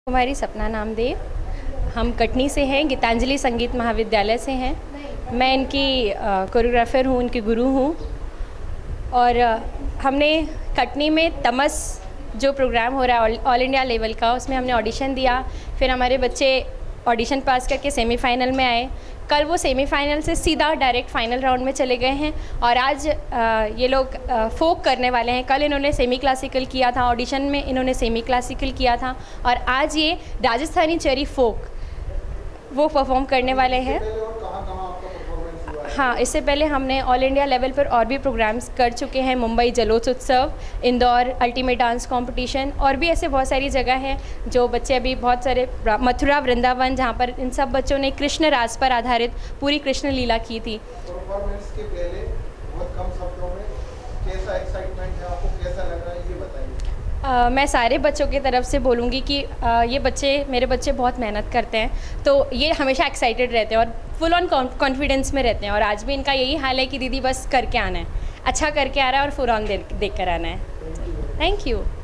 हमारी सपना नामदेव, हम कटनी से हैं, गीतांजलि संगीत महाविद्यालय से हैं। मैं इनकी कोरियोग्राफर हूँ, इनकी गुरु हूँ। और हमने कटनी में तमस जो प्रोग्राम हो रहा है ऑल इंडिया लेवल का, उसमें हमने ऑडिशन दिया। फिर हमारे बच्चे ऑडिशन पास करके सेमीफाइनल में आए। कल वो सेमीफाइनल से सीधा डायरेक्ट फाइनल राउंड में चले गए हैं और आज ये लोग फोक करने वाले हैं। कल इन्होंने सेमी क्लासिकल किया था, ऑडिशन में इन्होंने सेमी क्लासिकल किया था और आज ये राजस्थानी चरी फोक वो परफॉर्म करने वाले हैं। हाँ, इससे पहले हमने ऑल इंडिया लेवल पर और भी प्रोग्राम्स कर चुके हैं। Mumbai Jalotsav, Indore ultimate dance competition और भी ऐसे बहुत सारी जगह हैं जो बच्चे अभी बहुत सारे, मथुरा, वृंदावन, जहाँ पर इन सब बच्चों ने कृष्ण रास पर आधारित पूरी कृष्ण लीला की थी। परफॉर्मेंस के पहले बहुत कम शब्दों में कैसा एक्साइटमेंट है आपको, कैसा लग रहा है, ये बताइए। मैं सारे बच्चों की तरफ से बोलूँगी कि ये बच्चे, मेरे बच्चे बहुत मेहनत करते हैं, तो ये हमेशा एक्साइटेड रहते हैं और फुल ऑन कॉन्फिडेंस में रहते हैं। और आज भी इनका यही हाल है कि दीदी बस करके आना है, अच्छा करके आ रहा है और फुल ऑन देख कर आना है। Thank you.